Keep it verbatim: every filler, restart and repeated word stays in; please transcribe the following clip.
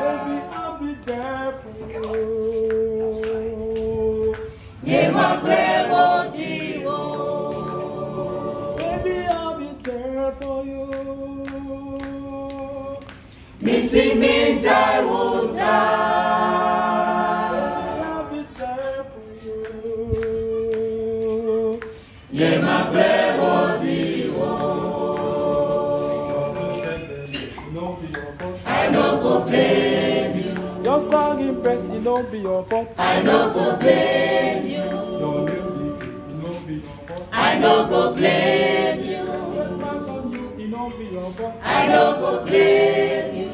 Baby, I'll be there for you. Yeah, my bravo divo. Baby, I'll be there for you. Missy me jai wota. Baby, I'll be there for you. Yeah, my bravo divo. I no go blame you. Your song impress, it don't be your fault. I no go blame you. Your music, it don't be your fault. I no go blame you. When my song you, it don't be your fault. I no go blame you.